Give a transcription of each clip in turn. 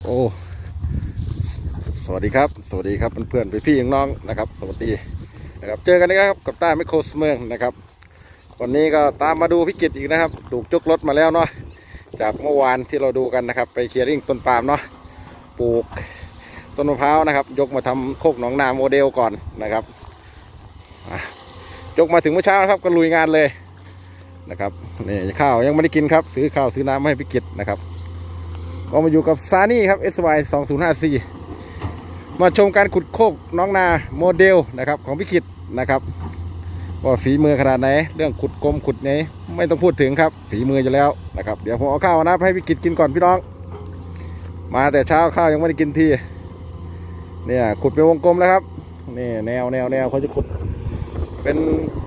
โอ้สวัสดีครับเพื่อนๆพี่น้องนะครับสวัสดีนะครับเจอกันนะครับกับต้าไมโครสเมืองนะครับวันนี้ก็ตามมาดูพิกิตอีกนะครับถูกยกรถมาแล้วเนาะจากเมื่อวานที่เราดูกันนะครับไปเคลียร์ริ่งต้นปาล์มเนาะปลูกต้นมะพร้าวนะครับยกมาทำโคกหนองนาโมเดลก่อนนะครับยกมาถึงเมื่อเช้าครับก็ลุยงานเลยนะครับนี่ข้าวยังไม่ได้กินครับซื้อข้าวซื้อน้ำมาให้พิกิตนะครับก็มาอยู่กับซานี่ครับ SY 2054มาชมการขุดโคกน้องนาโมเดลนะครับของพิกิตนะครับว่าฝีมือขนาดไหนเรื่องขุดกลมขุดไหนไม่ต้องพูดถึงครับฝีมืออยู่แล้วนะครับเดี๋ยวผมเอาข้าวนะให้พิกิตกินก่อนพี่น้องมาแต่เช้าข้าวยังไม่ได้กินทีเนี่ยขุดเป็นวงกลมแล้วครับนี่แนวเขาจะขุดเป็น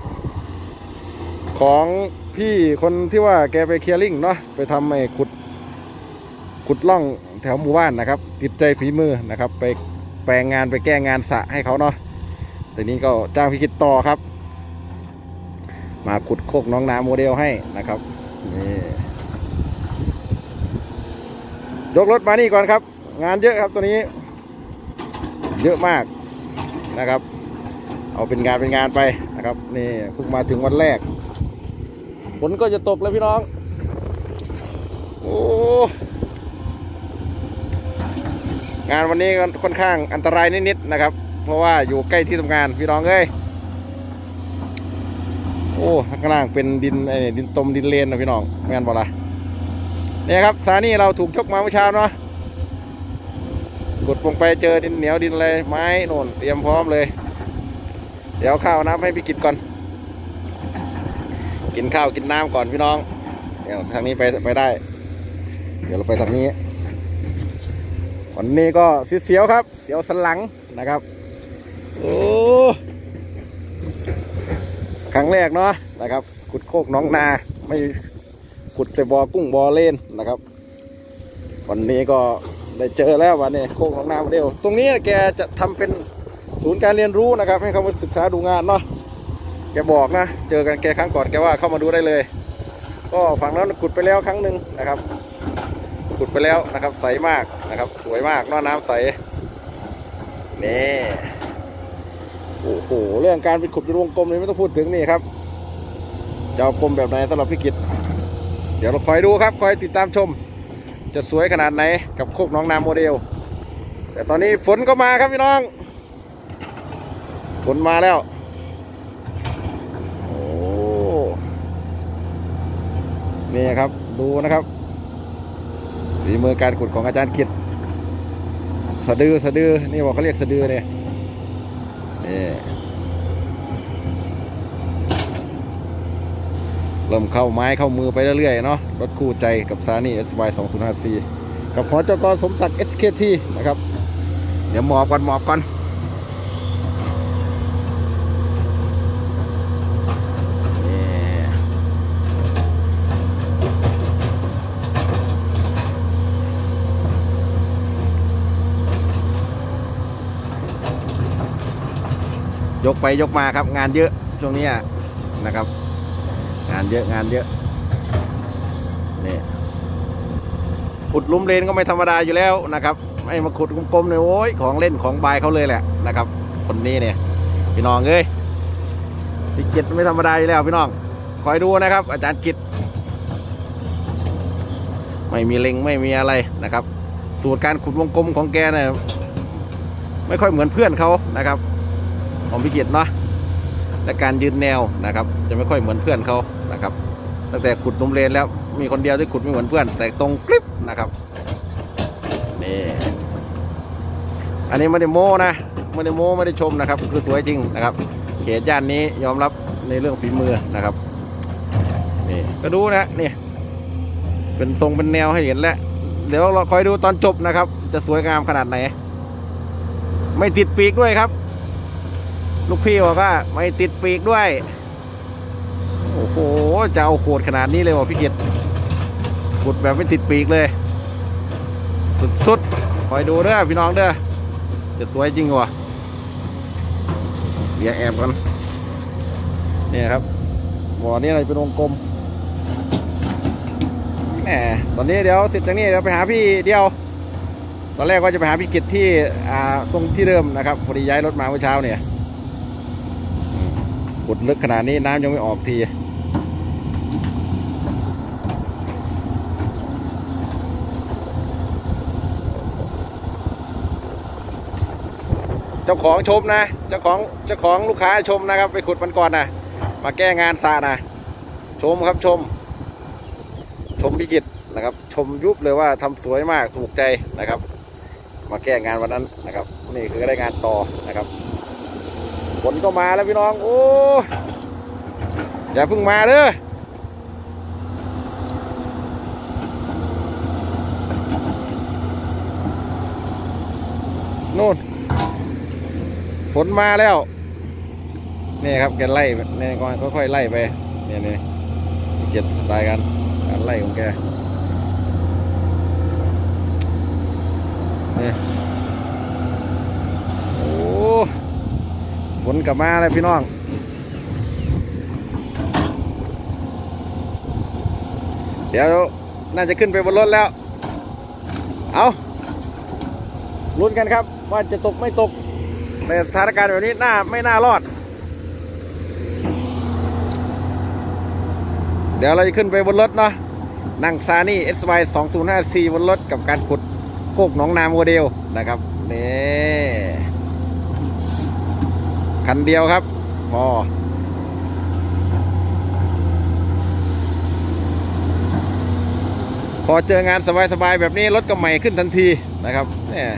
ของพี่คนที่ว่าแกไปเคลียร์ริ่งเนาะไปทำไอ้ขุดล่องแถวหมู่บ้านนะครับติดใจฝีมือนะครับไปแปลงงานไปแก้งานสระให้เขาเนาะแต่นี้ก็จ้างพิกิตต่อครับมาขุดโคกน้องนาโมเดลให้นะครับนี่ยกรถมานี่ก่อนครับงานเยอะครับตัวนี้เยอะมากนะครับเอาเป็นงานไปนะครับนี่เพิ่งมาถึงวันแรกฝนก็จะตกแล้วพี่น้องโอ้งานวันนี้ก็ค่อนข้างอันตรายนิดๆนะครับเพราะว่าอยู่ใกล้ที่ทำงานพี่น้องเอ้ยโอ้ข้างล่างเป็นดินดินตมดินเลนนะพี่น้องงานบ่ละเนี่ยครับสานี่เราถูกชกมาเมื่อเช้าเนาะกดลงไปเจอดินเหนียวดินอะไรไม้โน่นเตรียมพร้อมเลยเดี๋ยวข้าวน้ำให้พี่กินก่อนกินข้าวกินน้ำก่อนพี่น้องเดี๋ยวทางนี้ไปได้เดี๋ยวเราไปทางนี้วันนี้ก็เสียวครับเสียวสันหลังนะครับโอ้ครั้งแรกเนาะนะครับขุดโคกน้องนาไม่ขุดแต่บ่อกุ้งบ่อเล่นนะครับวันนี้ก็ได้เจอแล้ววันนี้โคกน้องนาโมเดลตรงนี้แกจะทำเป็นศูนย์การเรียนรู้นะครับให้เขามาศึกษาดูงานเนาะแกบอกนะเจอกันแกครั้งก่อนแกว่าเข้ามาดูได้เลยก็ฝั่งนั้นขุดไปแล้วครั้งหนึ่งนะครับขุดไปแล้วนะครับใสมากนะครับสวยมากน้ำใสนี่โอ้โหเรื่องการเป็นขุดเป็นวงกลมนี่ไม่ต้องพูดถึงนี่ครับจะเอากลมแบบไหนสำหรับพิกิตเดี๋ยวเราคอยดูครับคอยติดตามชมจะสวยขนาดไหนกับโคกน้องนาโมเดลแต่ตอนนี้ฝนก็มาครับพี่น้องฝนมาแล้วโอ้นี่ครับดูนะครับฝีมือการขุดของอาจารย์คิดสะดือนี่บอกเขาเรียกสะดือเนี่ยนี่เริ่มเข้าไม้เข้ามือไปเรื่อยๆเนาะรถคู่ใจกับซานี่ SY 2054กับหจก.สมศักดิ์ SKT นะครับเดี๋ยวหมอบก่อนยกไปยกมาครับงานเยอะช่วงนี้นะครับงานเยอะนี่ขุดลุ่มเลนก็ไม่ธรรมดาอยู่แล้วนะครับไม่มาขุดกลมๆเลยโอ้ยของเล่นของบายเขาเลยแหละนะครับคนนี้เนี่ยพี่น้องเอ้ยพี่กิตไม่ธรรมดาอยู่แล้วพี่น้องคอยดูนะครับอาจารย์กิตไม่มีเล็งไม่มีอะไรนะครับสูตรการขุดวงกลมของแกเนี่ยไม่ค่อยเหมือนเพื่อนเขานะครับของพิกิตเนาะและการยืนแนวนะครับจะไม่ค่อยเหมือนเพื่อนเขานะครับตั้งแต่ขุดนุ่มเลนแล้วมีคนเดียวที่ขุดไม่เหมือนเพื่อนแต่ตรงกริบนะครับนี่อันนี้ไม่ได้โม้นะไม่ได้ชมนะครับคือสวยจริงนะครับเขตย่านนี้ยอมรับในเรื่องฝีมือนะครับนี่ก็ดูนะนี่เป็นทรงเป็นแนวให้เห็นแล้วเดี๋ยวเราคอยดูตอนจบนะครับจะสวยงามขนาดไหนไม่ติดปีกด้วยครับลูกพี่บอกว่าไม่ติดปีกด้วยโอ้โหจะเอาโขดขนาดนี้เลยวะพี่กิตขุดแบบไม่ติดปีกเลยสุดคอยดูเด้อพี่น้องเด้อจะสวยจริงวะเดี๋ยวแอบกันนี่ครับบ่อนี้อะไรเป็นวงกลมแหมตอนนี้เดี๋ยวเสร็จจากนี้เดี๋ยวไปหาพี่เดียวตอนแรกว่าจะไปหาพี่กิตที่ตรงที่เดิมนะครับพอดีย้ายรถมาเมื่อเช้าเนี่ยขุดลึกขนาดนี้น้ำยังไม่ออกทีเจ้าของชมนะเจ้าของลูกค้าชมนะครับไปขุดมันก่อนนะมาแก้งานสระนะชมครับชมพี่กิตนะครับชมยุบเลยว่าทำสวยมากถูกใจนะครับมาแก้งานวันนั้นนะครับนี่คือได้งานต่อนะครับฝนก็มาแล้วพี่น้องโอ้อย่าเพิ่งมาเด้อนู่นฝนมาแล้วนี่ครับแกไล่นี่ก่อนค่อยๆไล่ไปนี่เจ็ดสไตล์การไล่ของแกนี่โอ้ฝนกลับมาแล้วพี่น้องเดี๋ยวน่าจะขึ้นไปบนรถแล้วเอาลุ้นกันครับว่าจะตกไม่ตกแต่สถานการณ์แบบนี้ไม่น่ารอดเดี๋ยวเราจะขึ้นไปบนรถเนาะนั่งซานี่ SY 2054บนรถกับการขุดโคกหนองนาโมเดลนะครับนี่คันเดียวครับพอเจองานสบายๆแบบนี้รถก็ใหม่ขึ้นทันทีนะครับเนี่ย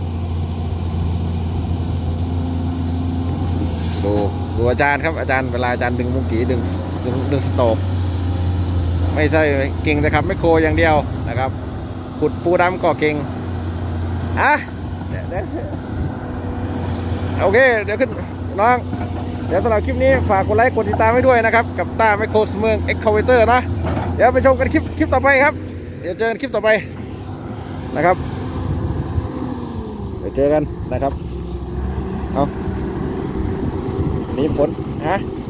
ดูอาจารย์ครับอาจารย์เวลาอาจารย์ดึงมุ้งกี่ดึงสโตกไม่ใช่เก่งแต่ขับไม่โคอย่างเดียวนะครับขุดปูดำก็เก่งโอเคเดี๋ยวขึ้นน้องเดี๋ยวสำหรับคลิปนี้ฝากกดไลค์กดติดตามไว้ด้วยนะครับกับต้าไมโครเมือง Excavator นะเดี๋ยวไปชมกันคลิปต่อไปครับเดี๋ยวเจอกันคลิปต่อไปนะครับเดี๋ยวเจอกันนะครับเอาหนีฝน